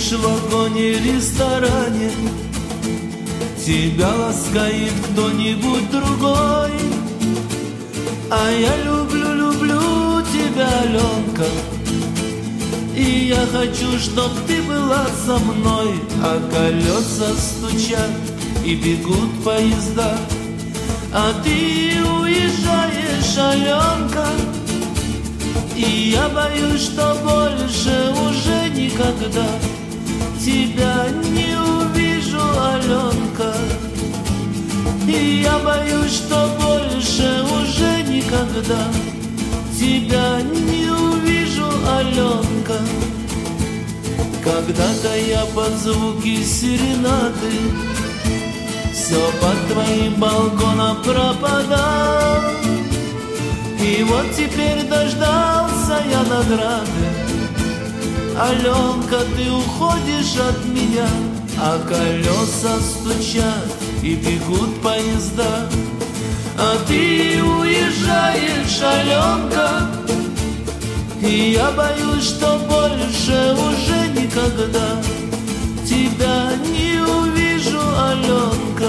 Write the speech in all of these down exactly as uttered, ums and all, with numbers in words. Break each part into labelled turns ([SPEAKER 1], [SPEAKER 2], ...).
[SPEAKER 1] сидишь в вагоне-ресторане, тебя ласкает кто-нибудь другой. А я люблю, люблю тебя, Аленка, и я хочу, чтоб ты была со мной. А колеса стучат и бегут поезда, а ты уезжаешь, Аленка. И я боюсь, что больше уже никогда тебя не увижу, Аленка. И я боюсь, что больше уже никогда тебя не увижу, Аленка. Когда-то я под звуки серенады все под твоим балконом пропадал, и вот теперь дождался я награды. Аленка, ты уходишь от меня, а колеса стучат и бегут поезда, а ты уезжаешь, Аленка. И я боюсь, что больше уже никогда тебя не увижу, Аленка.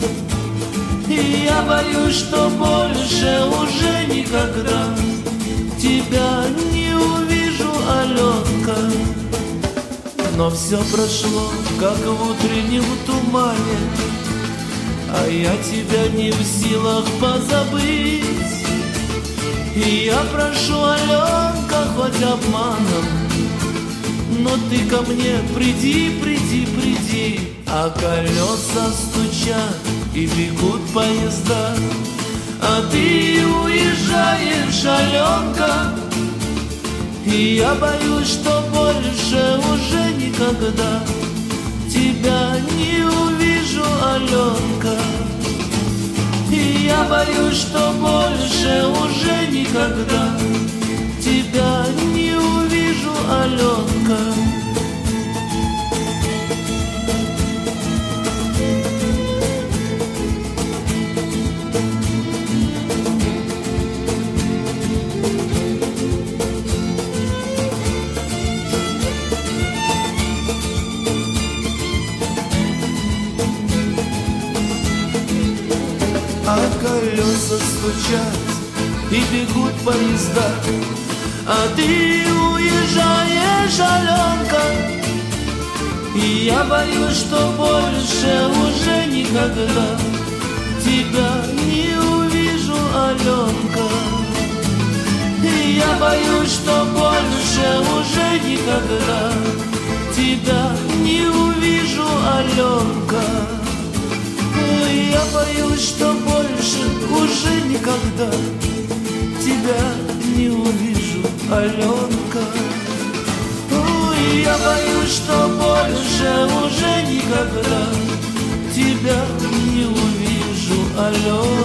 [SPEAKER 1] И я боюсь, что больше уже никогда тебя не увижу, Аленка. Но все прошло, как в утреннем тумане, а я тебя не в силах позабыть. И я прошу, Аленка, хоть обманом, но ты ко мне приди, приди, приди. А колеса стучат и бегут поезда, а ты уезжаешь, Аленка. И я боюсь, что больше уже никогда тебя не увижу, Аленка. И я боюсь, что больше уже никогда тебя не увижу, Аленка. А колеса стучат и бегут поезда, а ты уезжаешь, Аленка. И я боюсь, что больше уже никогда тебя не увижу, Аленка. И я боюсь, что больше уже никогда тебя не увижу, Аленка. Я боюсь, что больше уже никогда тебя не увижу, Аленка. Ой, я боюсь, что больше уже никогда тебя не увижу, Аленка.